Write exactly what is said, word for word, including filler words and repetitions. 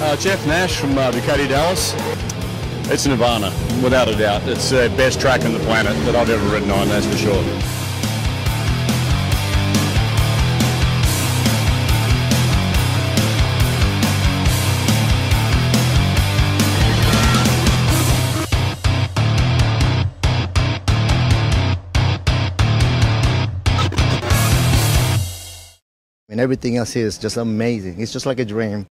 Uh, Jeff Nash from uh, Ducati Dallas. It's Nirvana, without a doubt. It's the best track on the planet that I've ever ridden on, that's for sure. And everything else here is just amazing. It's just like a dream.